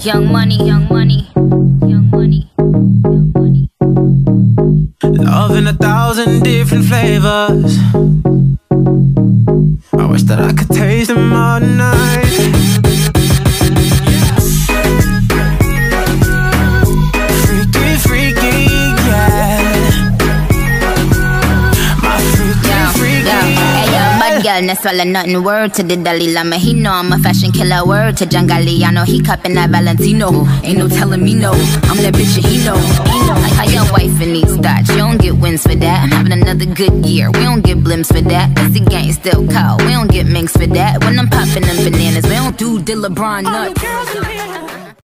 Young money, young money, young money, young money. Love in 1,000 different flavors. I wish that I could taste them all night. Freaky, freaky, yeah. My freaky, freaky, yeah. Bad girl, no swallow nothing. Word to the Dalai Lama, he know I'm a fashion killer. Word to Jangali, I know he cupping that Valentino. Ain't no telling me no, I'm that bitch and he know. How your wife in these thoughts, you don't get wins for that. I'm having another good year, we don't get blimps for that. That's the gang still call, we don't get minks for that. When I'm popping them bananas, we don't do the LeBron nuts.